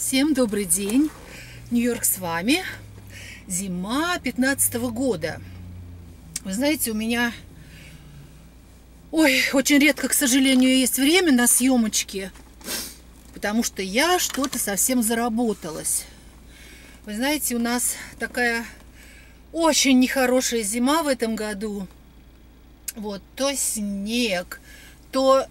Всем добрый день! Нью-Йорк с вами. Зима 15-го года. Вы знаете, у меня очень редко, к сожалению, есть время на съемочки, потому что я что-то совсем заработалась. Вы знаете, у нас такая очень нехорошая зима в этом году. Вот, то снег, то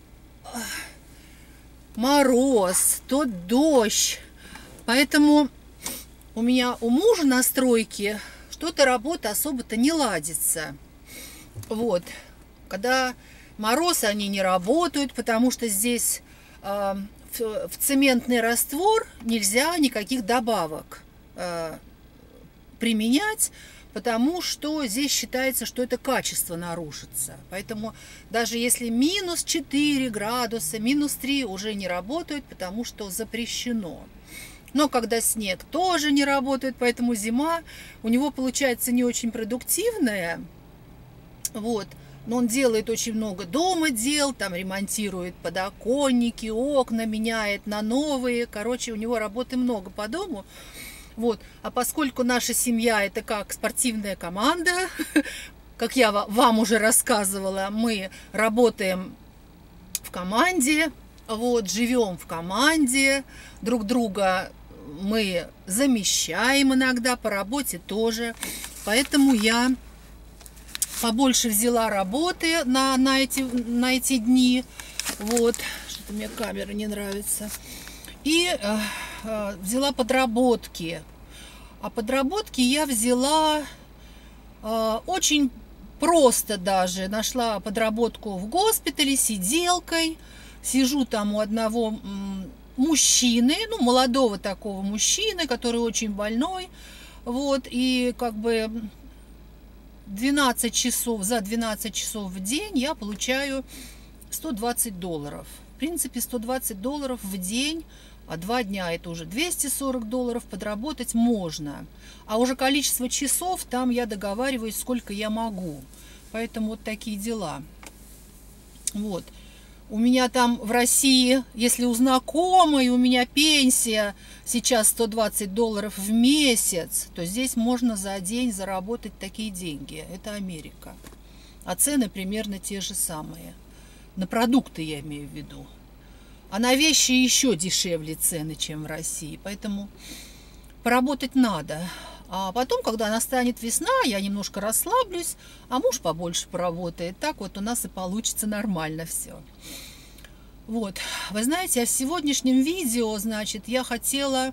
мороз, то дождь. Поэтому у меня у мужа на стройке что-то работа особо-то не ладится. Вот. Когда мороз, они не работают, потому что здесь в цементный раствор нельзя никаких добавок применять, потому что здесь считается, что это качество нарушится. Поэтому даже если минус 4 градуса, минус 3 уже не работают, потому что запрещено. Но когда снег тоже не работает, поэтому зима у него получается не очень продуктивная. Вот. Но он делает очень много дома дел, там ремонтирует подоконники, окна меняет на новые. Короче, у него работы много по дому. Вот. А поскольку наша семья это как спортивная команда, как я вам уже рассказывала, мы работаем в команде, вот, живем в команде, друг друга мы замещаем иногда, по работе тоже. Поэтому я побольше взяла работы на эти дни. Вот. Что-то мне камера не нравится. И взяла подработки. А подработки я взяла очень просто даже. Нашла подработку в госпитале сиделкой. Сижу там у одного мужчины, ну, молодого такого мужчины, который очень больной. Вот, и как бы 12 часов, за 12 часов в день я получаю $120. В принципе, $120 в день, а 2 дня это уже $240, подработать можно. А уже количество часов там я договариваюсь, сколько я могу. Поэтому вот такие дела. Вот. У меня там в России, если у знакомой, у меня пенсия сейчас $120 в месяц, то здесь можно за день заработать такие деньги. Это Америка. А цены примерно те же самые. На продукты я имею в виду. А на вещи еще дешевле цены, чем в России. Поэтому поработать надо. А потом, когда настанет весна, я немножко расслаблюсь, а муж побольше поработает. Так вот у нас и получится нормально все. Вот. Вы знаете, а в сегодняшнем видео, значит, я хотела...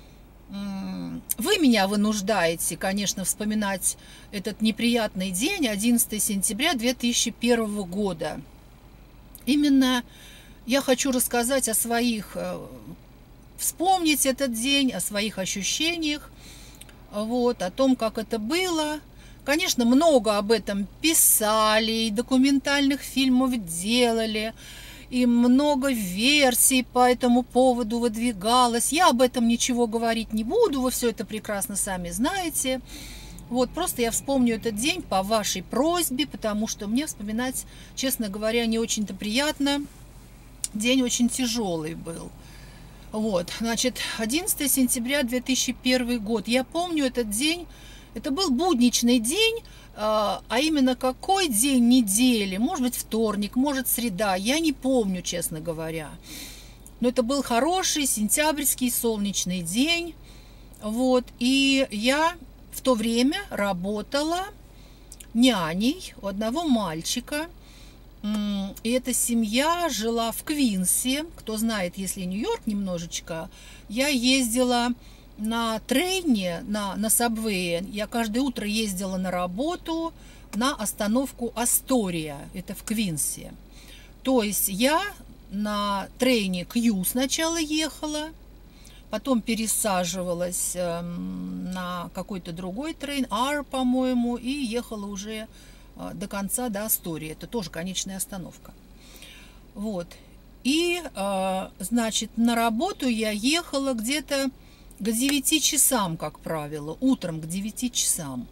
Вы меня вынуждаете, конечно, вспоминать этот неприятный день, 11 сентября 2001 года. Именно я хочу рассказать о своих... Вспомнить этот день, о своих ощущениях. Вот, о том, как это было. Конечно, много об этом писали, и документальных фильмов делали, и много версий по этому поводу выдвигалось. Я об этом ничего говорить не буду, вы все это прекрасно сами знаете. Вот, просто я вспомню этот день по вашей просьбе, потому что мне вспоминать, честно говоря, не очень-то приятно. День очень тяжелый был. Вот, значит, 11 сентября 2001 год. Я помню этот день, это был будничный день, а именно какой день недели, может быть, вторник, может, среда, я не помню, честно говоря. Но это был хороший сентябрьский солнечный день, вот, и я в то время работала няней у одного мальчика. И эта семья жила в Квинсе. Кто знает, если Нью-Йорк немножечко, я ездила на трейне, на сабвее. Я каждое утро ездила на работу на остановку Астория. Это в Квинсе. То есть я на трейне Q сначала ехала, потом пересаживалась на какой-то другой трейн, R, по-моему, и ехала уже до конца, до Астории. Это тоже конечная остановка. Вот. И, значит, на работу я ехала где-то к 9 часам, как правило, утром к 9 часам.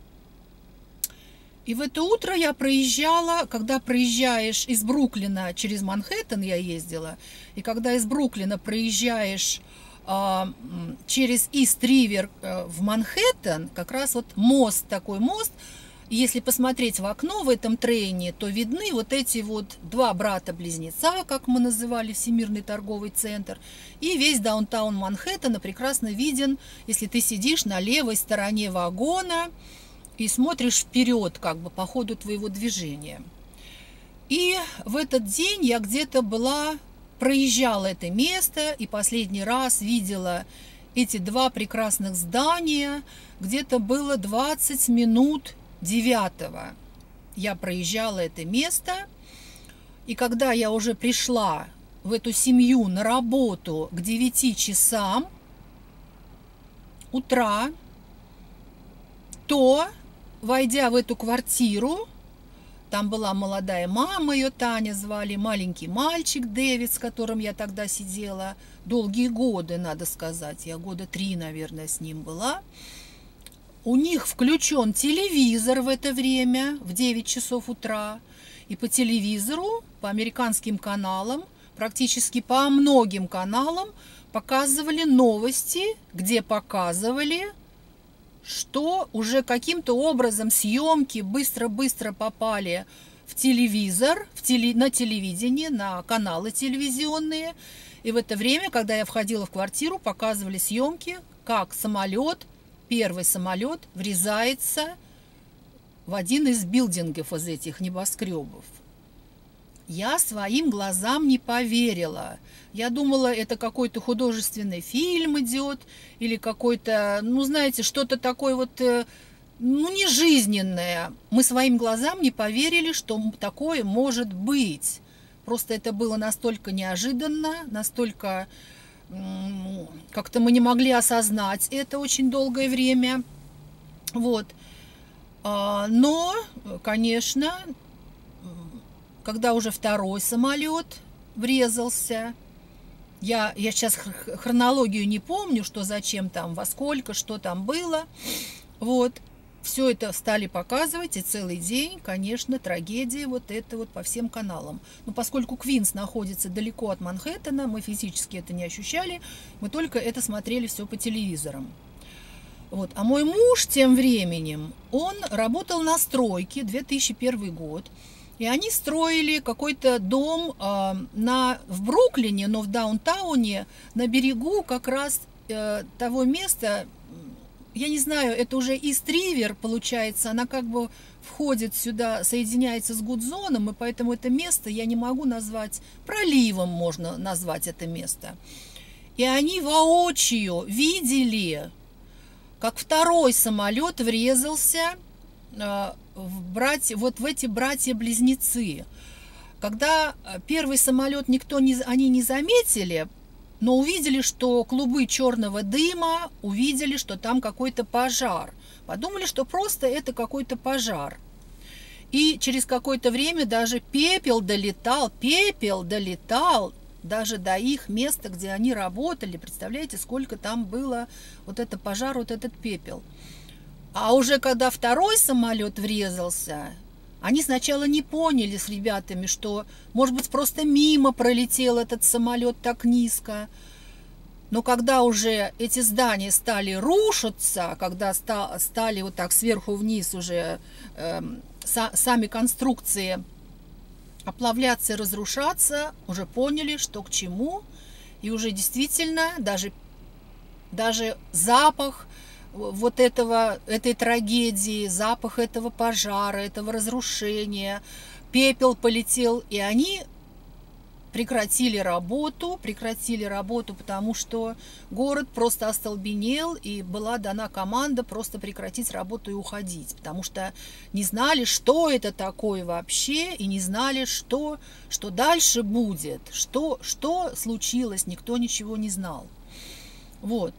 И в это утро я проезжала, когда проезжаешь из Бруклина через Манхэттен, я ездила, и когда из Бруклина проезжаешь через Ист-Ривер в Манхэттен, как раз вот мост, такой мост. Если посмотреть в окно в этом трейне, то видны вот эти вот два брата-близнеца, как мы называли Всемирный торговый центр, и весь даунтаун Манхэттена прекрасно виден, если ты сидишь на левой стороне вагона и смотришь вперед, как бы по ходу твоего движения. И в этот день я где-то проезжала это место и последний раз видела эти два прекрасных здания. Где-то было 20 минут 9-го. Я проезжала это место, и когда я уже пришла в эту семью на работу к 9 часам утра, то, войдя в эту квартиру, там была молодая мама, ее Таня звали, маленький мальчик Дэвид, с которым я тогда сидела долгие годы, надо сказать, я года 3, наверное, с ним была. У них включен телевизор в это время, в 9 часов утра, и по телевизору, по американским каналам, практически по многим каналам показывали новости, где показывали, что уже каким-то образом съемки быстро-быстро попали в телевизор, на телевидение, на каналы телевизионные. И в это время, когда я входила в квартиру, показывали съемки, как самолет, первый самолет врезается в один из билдингов из этих небоскребов. Я своим глазам не поверила. Я думала, это какой-то художественный фильм идет, или какой-то, ну, знаете, что-то такое вот, ну, нежизненное. Мы своим глазам не поверили, что такое может быть. Просто это было настолько неожиданно, настолько... Как-то мы не могли осознать это очень долгое время. Вот. Но, конечно, когда уже второй самолет врезался, я сейчас хронологию не помню, что зачем там, во сколько, что там было. Вот. Все это стали показывать, и целый день, конечно, трагедия вот это вот по всем каналам. Но поскольку Квинс находится далеко от Манхэттена, мы физически это не ощущали, мы только это смотрели все по телевизорам. Вот. А мой муж тем временем, он работал на стройке, 2001 год, и они строили какой-то дом в Бруклине, но в даунтауне, на берегу как раз того места. Я не знаю, это уже Ист-Ривер, получается, она как бы входит сюда, соединяется с Гудзоном, и поэтому это место я не могу назвать, проливом можно назвать это место. И они воочию видели, как второй самолет врезался вот в эти братья-близнецы. Когда первый самолет они не заметили, но увидели, что клубы черного дыма, увидели, что там какой-то пожар. Подумали, что просто это какой-то пожар. И через какое-то время даже пепел долетал даже до их места, где они работали. Представляете, сколько там было вот это пожар, вот этот пепел. А уже когда второй самолет врезался, они сначала не поняли с ребятами, что, может быть, просто мимо пролетел этот самолет так низко. Но когда уже эти здания стали рушиться, когда стали вот так сверху вниз уже сами конструкции оплавляться и разрушаться, уже поняли, что к чему. И уже действительно даже запах вот этой трагедии, запах этого пожара, этого разрушения, пепел полетел, и они прекратили работу, потому что город просто остолбенел, и была дана команда просто прекратить работу и уходить, потому что не знали, что это такое вообще, и не знали, что дальше будет, что случилось, никто ничего не знал. Вот.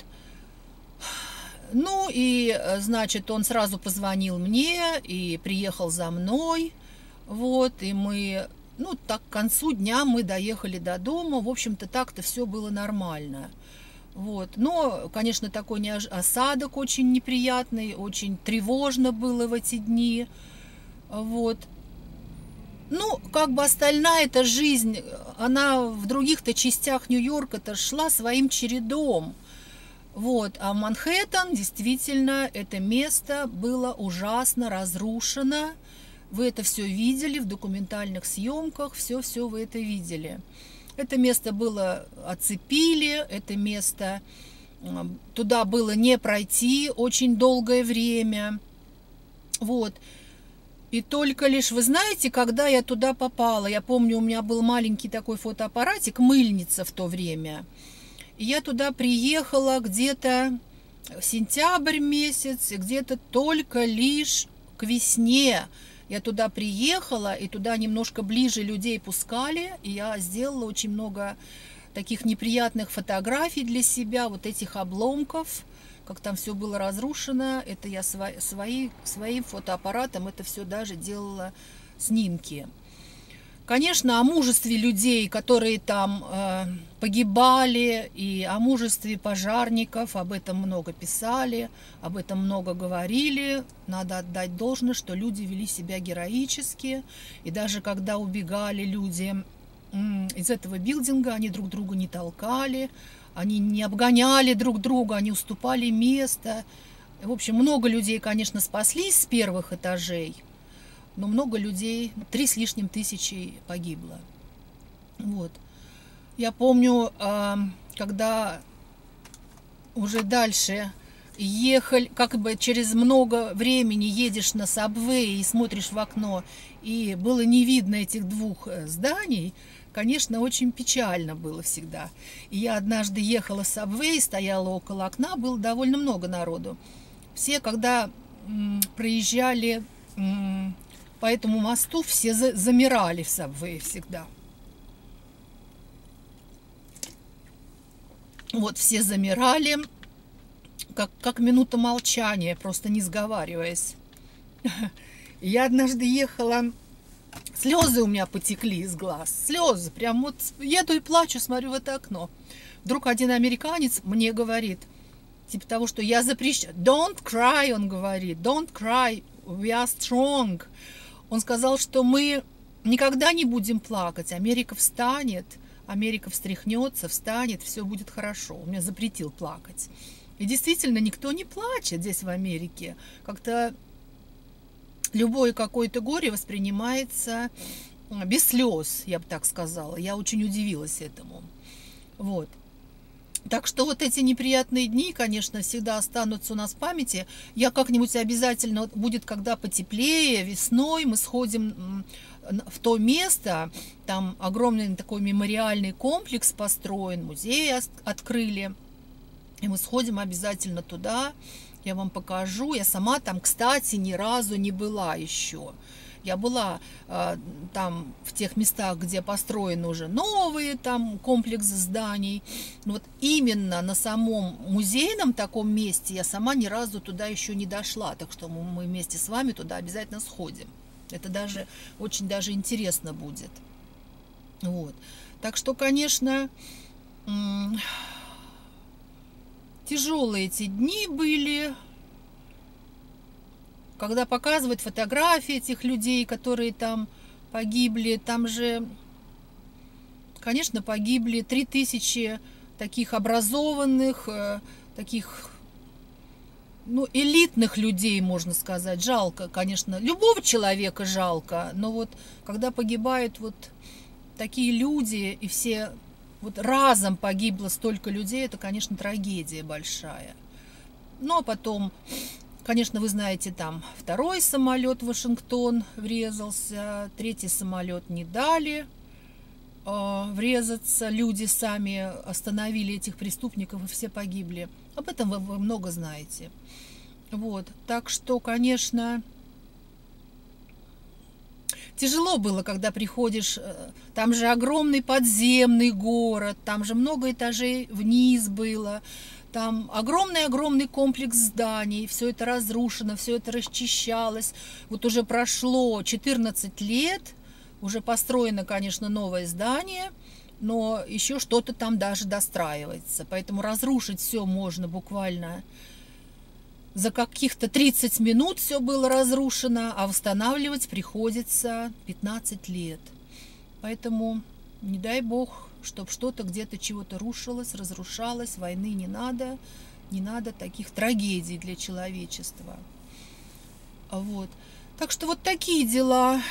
Ну и, значит, он сразу позвонил мне и приехал за мной, вот, и мы, ну, так к концу дня мы доехали до дома, в общем-то, так-то все было нормально, вот, но, конечно, такой осадок очень неприятный, очень тревожно было в эти дни, вот, Ну, как бы остальная эта жизнь, она в других-то частях Нью-Йорка-то шла своим чередом. Вот. А Манхэттен, действительно, это место было ужасно разрушено. Вы это все видели в документальных съемках, все вы это видели. Это место было оцепили, это место, туда было не пройти очень долгое время. Вот. И только лишь, вы знаете, когда я туда попала, я помню, у меня был маленький такой фотоаппаратик, мыльница в то время. И я туда приехала где-то в сентябрь месяц, где-то только лишь к весне. Я туда приехала, и туда немножко ближе людей пускали, и я сделала очень много таких неприятных фотографий для себя, вот этих обломков, как там все было разрушено. Это я своим фотоаппаратом это все даже делала снимки. Конечно, о мужестве людей, которые там погибали, и о мужестве пожарников, об этом много писали, об этом много говорили. Надо отдать должное, что люди вели себя героически. И даже когда убегали люди из этого билдинга, они друг друга не толкали, они не обгоняли друг друга, они уступали место. В общем, много людей, конечно, спаслись с первых этажей. Но много людей, 3 с лишним тысячи погибло. Вот. Я помню, когда уже дальше ехали, как бы через много времени едешь на сабвей и смотришь в окно, и было не видно этих двух зданий, конечно, очень печально было всегда. И я однажды ехала в сабвей, стояла около окна, было довольно много народу. Все, когда проезжали по этому мосту, все замирали в сабвее всегда. Вот все замирали, как минута молчания, просто не сговариваясь. Я однажды ехала, слезы у меня потекли из глаз, слезы, прям вот еду и плачу, смотрю в это окно. Вдруг один американец мне говорит, типа того, что я запрещаю, don't cry, он говорит, don't cry, we are strong. Он сказал, что мы никогда не будем плакать, Америка встанет, Америка встряхнется, встанет, все будет хорошо. Он меня запретил плакать. И действительно, никто не плачет здесь в Америке. Как-то любое какое-то горе воспринимается без слез, я бы так сказала. Я очень удивилась этому. Вот. Так что вот эти неприятные дни, конечно, всегда останутся у нас в памяти. Я как-нибудь обязательно, будет когда потеплее, весной, мы сходим в то место, там огромный такой мемориальный комплекс построен, музей открыли, и мы сходим обязательно туда, я вам покажу. Я сама там, кстати, ни разу не была еще. Я была там в тех местах, где построены уже новые там комплекс зданий. Но вот именно на самом музейном таком месте я сама ни разу туда еще не дошла. Так что мы вместе с вами туда обязательно сходим. Это даже очень даже интересно будет. Вот. Так что, конечно, тяжелые эти дни были. Когда показывают фотографии этих людей, которые там погибли, там же, конечно, погибли 3000 таких образованных, таких, ну, элитных людей, можно сказать. Жалко, конечно, любого человека жалко, но вот когда погибают вот такие люди, и все вот разом погибло столько людей, это, конечно, трагедия большая. Ну, а потом... Конечно, вы знаете, там второй самолет в Вашингтон врезался, третий самолет не дали врезаться, люди сами остановили этих преступников, и все погибли. Об этом вы много знаете. Вот, так что, конечно, тяжело было, когда приходишь, там же огромный подземный город, там же много этажей вниз было. Там огромный-огромный комплекс зданий, все это разрушено, все это расчищалось. Вот уже прошло 14 лет, уже построено, конечно, новое здание, но еще что-то там даже достраивается. Поэтому разрушить все можно буквально за каких-то 30 минут все было разрушено, а восстанавливать приходится 15 лет. Поэтому не дай бог, чтобы что-то где-то чего-то рушилось, разрушалось, войны не надо таких трагедий для человечества. Вот. Так что вот такие дела.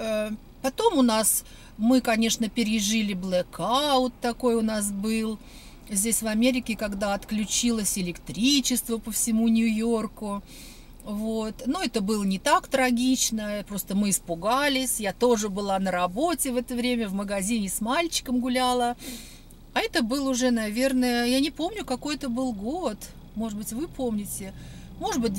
Потом мы, конечно, пережили блэкаут, такой у нас был. Здесь в Америке, когда отключилось электричество по всему Нью-Йорку. Вот. Но это было не так трагично, просто мы испугались. Я тоже была на работе в это время, в магазине с мальчиком гуляла. А это был уже, наверное, я не помню, какой это был год. Может быть, вы помните. Может быть,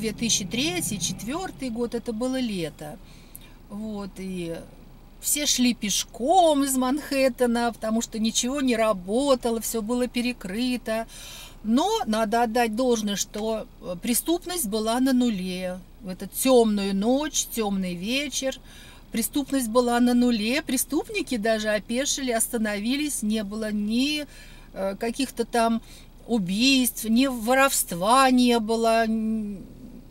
2003-2004 год, это было лето. Вот, и все шли пешком из Манхэттена, потому что ничего не работало, все было перекрыто. Но надо отдать должное, что преступность была на нуле. В эту темную ночь, темный вечер преступность была на нуле. Преступники даже опешили, остановились. Не было ни каких-то там убийств, ни воровства не было, ни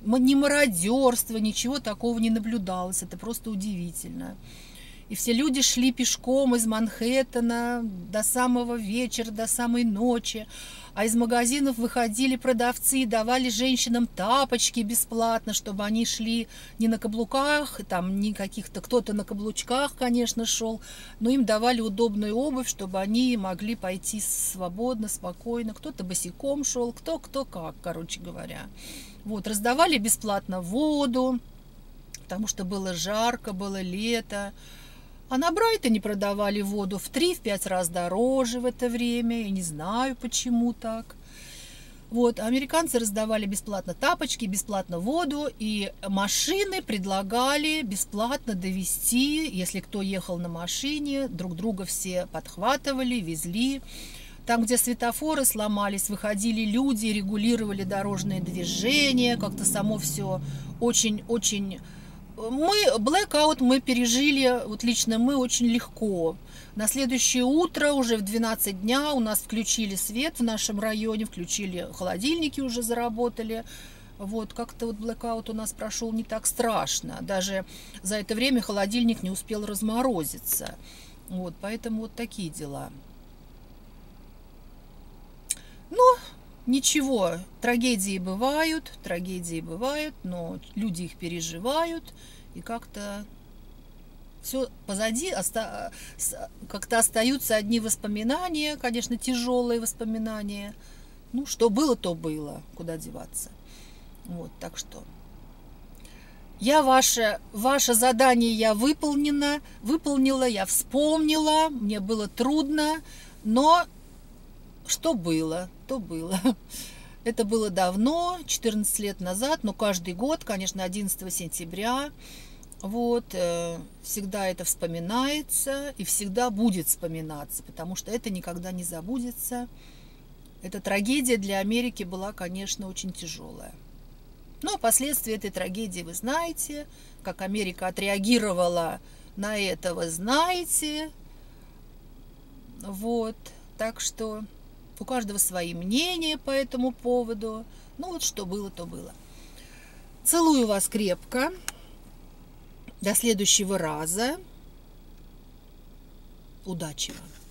мародерства, ничего такого не наблюдалось. Это просто удивительно. И все люди шли пешком из Манхэттена до самого вечера, до самой ночи. А из магазинов выходили продавцы и давали женщинам тапочки бесплатно, чтобы они шли не на каблуках, там не каких-то, кто-то на каблучках, конечно, шел, но им давали удобную обувь, чтобы они могли пойти свободно, спокойно. Кто-то босиком шел, кто как, короче говоря. Вот, раздавали бесплатно воду, потому что было жарко, было лето. А на Брайтоне продавали воду в 3-5 раз дороже в это время. Я не знаю, почему так. Вот, американцы раздавали бесплатно тапочки, бесплатно воду. И машины предлагали бесплатно довезти. Если кто ехал на машине, друг друга все подхватывали, везли. Там, где светофоры сломались, выходили люди, регулировали дорожное движение. Как-то само все очень-очень... Блэкаут мы пережили, вот лично мы, очень легко. На следующее утро, уже в 12 дня, у нас включили свет в нашем районе, включили холодильники, уже заработали. Вот, как-то вот блэкаут у нас прошел не так страшно. Даже за это время холодильник не успел разморозиться. Вот, поэтому вот такие дела. Но ничего, трагедии бывают, но люди их переживают, и как-то все позади, как-то остаются одни воспоминания, конечно, тяжелые воспоминания. Ну, что было, то было, куда деваться. Вот, так что ваше задание я выполнила, я вспомнила, мне было трудно, но что было, то было. Это было давно, 14 лет назад, но каждый год, конечно, 11 сентября, вот, всегда это вспоминается и всегда будет вспоминаться, потому что это никогда не забудется. Эта трагедия для Америки была, конечно, очень тяжелая. Но последствия этой трагедии вы знаете, как Америка отреагировала на это, вы знаете. Вот, так что у каждого свои мнения по этому поводу. Ну вот что было, то было. Целую вас крепко. До следующего раза. Удачи вам!